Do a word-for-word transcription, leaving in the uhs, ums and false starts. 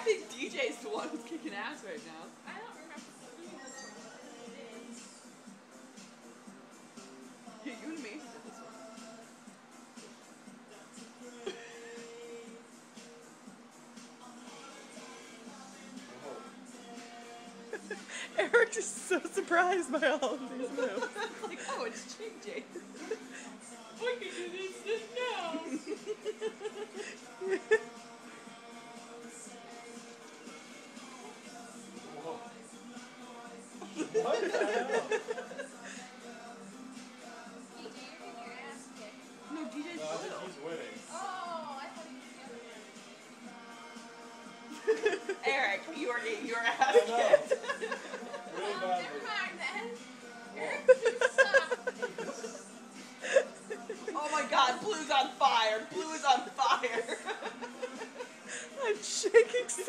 think D J's the one who's kicking ass right now. I don't remember seeing this one. Yeah, you and me did this one. Eric is so surprised by all of these moves. Like, oh, it's changing. I can do this this now. What the hell? D J, you're getting your ass kicked. No, D J's No, I think blue. he's winning. Oh, I thought he was the other one. Eric, you are getting your ass I know. kicked. Really Um, badly. never mind then. Whoa. Eric, you suck. Oh my god, blue's on fire. Blue is on fire. I'm shaking so